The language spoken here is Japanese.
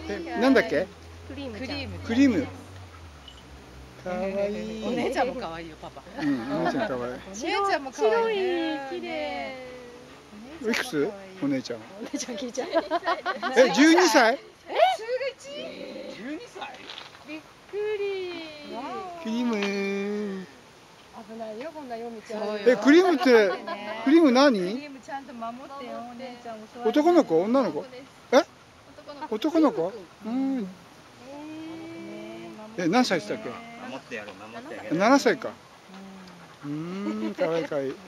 なんだっけ？ クリームちゃん。 クリーム。かわいい。 お姉ちゃんも可愛いよ、パパ。 うん、お姉ちゃんかわいい。 お姉ちゃんも可愛い。 白い、綺麗。 いくつ？お姉ちゃん。 お姉ちゃん聞いちゃう。 え、12歳？ 12歳？ びっくり。 クリーム。 危ないよ、こんな読みちゃう。 え、クリームって、クリームク何？ リームちゃんと守ってよ、お姉ちゃんも。 男の子？女の子？え？男の子？うん。え、何歳したっけ？ 守ってやる、守ってあげる。 7歳か。かわいいかわいい。